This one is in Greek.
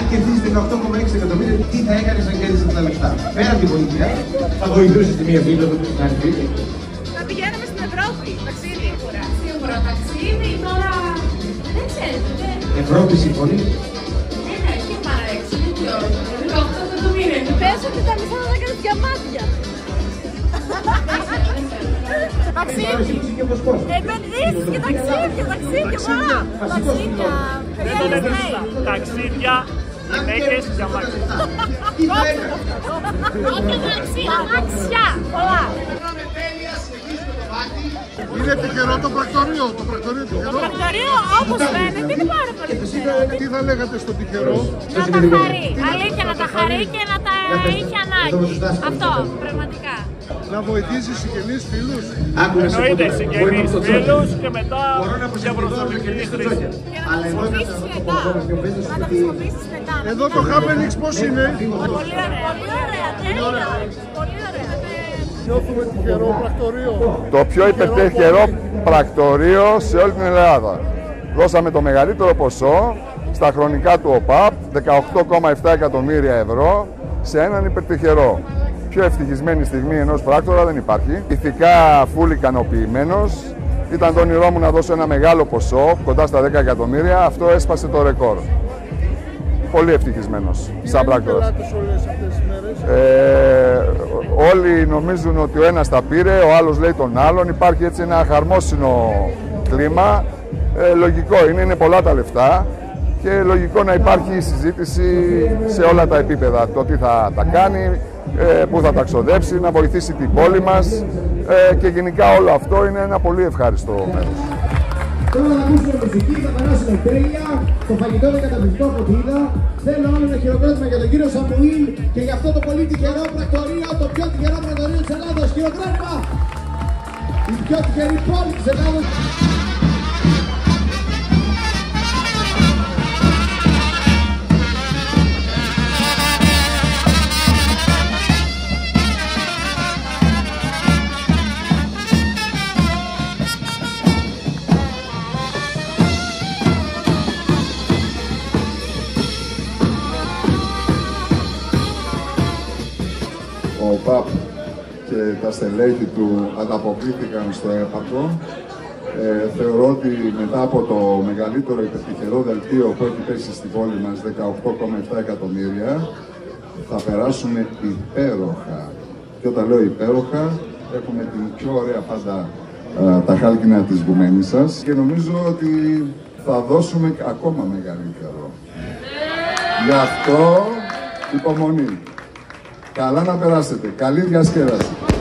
Αν κερδίζει 18,6 εκατομμύρια, τι θα έκανες αν κέρδισες αυτά τα λεφτά? Πέρα από την πολιτική, θα βοηθούσες τη μία φίλη του να είναι φίλη. Θα πηγαίναμε στην Ευρώπη, ταξίδι. Σίγουρα ταξίδι, τώρα δεν ξέρετε. Ευρώπη συμφωνεί. Ναι, και μ' αρέσει, γιατί όχι. 18 εκατομμύρια. Πες ότι τα μισά θα κάνεις διαμάτια. Ταξίδι. Επενδύσεις και ταξίδια, ταξίδια, ταξίδια. Ταξίδια, γυναίκες, διαμάτια. Αμάξια, πολλά. Είναι τυχερό το πρακτορείο, το πρακτορείο τυχερό. Το πρακτορείο όπως φαίνεται είναι πάρα πολύ τυχερό. Τι θα λέγατε στο τυχερό? Να τα χαρεί, αλήθεια να τα χαρεί και να τα είχε ανάγκη. Αυτό, πραγματικά. Να βοηθήσει συγγενείς, φίλους. Εννοείται συγγενείς, φίλους και μετά για προσωπική χρήση. Και να τα χρησιμοποιήσεις μετά. Να τα χρησιμοποιήσεις μετά. Εδώ το happenings πώς είναι? Πολύ ωραία, τέλεια. Πολύ ωραία. Νιώθουμε τυχερό πρακτορείο. Το πιο υπερτυχερό πρακτορείο σε όλη την Ελλάδα. Δώσαμε το μεγαλύτερο ποσό στα χρονικά του ΟΠΑΠ, 18,7 εκατομμύρια ευρώ, σε έναν υπερτυχερό. Πιο ευτυχισμένη στιγμή ενός πράκτορα δεν υπάρχει. Ηθικά φουλ ικανοποιημένος. Ήταν το όνειρό μου να δώσω ένα μεγάλο ποσό, κοντά στα 10 εκατομμύρια. Αυτό έσπασε το ρεκόρ. Πολύ ευτυχισμένος σαν πράκτορας. Όλοι νομίζουν ότι ο ένας τα πήρε, ο άλλος λέει τον άλλον. Υπάρχει έτσι ένα χαρμόσυνο κλίμα. Λογικό είναι πολλά τα λεφτά και λογικό να υπάρχει συζήτηση σε όλα τα επίπεδα. Το τι θα τα κάνει, πού θα τα ξοδέψει, να βοηθήσει την πόλη μας και γενικά όλο αυτό είναι ένα πολύ ευχάριστο μέρος. Τώρα θα ακούσουμε μουσική, θα περάσουμε τέλεια. Το φαγητό είναι καταπληκτικό από ό,τι είδα. Θέλω άλλο ένα χειροκρότημα για τον κύριο Σαμουήλ και για αυτό το πολύ τυχερό πρακτορείο, το πιο τυχερό πρακτορείο της Ελλάδος. Χειροκρότημα! Η πιο τυχερή πόλη της Ελλάδος. Ο ΠΑΠ και τα στελέχη του ανταποκρίθηκαν στο έπακρο. Θεωρώ ότι μετά από το μεγαλύτερο υπερτυχερό δελτίο που έχει πέσει στην πόλη μας, 18,7 εκατομμύρια, θα περάσουμε υπέροχα. Και όταν λέω υπέροχα, έχουμε την πιο ωραία πάντα τα χάλκινα της Γκουμένισσας και νομίζω ότι θα δώσουμε ακόμα μεγαλύτερο. Γι' αυτό υπομονή. Καλά να περάσετε. Καλή διασκέδαση.